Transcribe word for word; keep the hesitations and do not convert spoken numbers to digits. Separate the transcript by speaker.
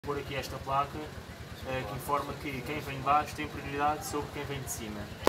Speaker 1: pôr aqui esta placa que informa que quem vem de baixo tem prioridade sobre quem vem de cima.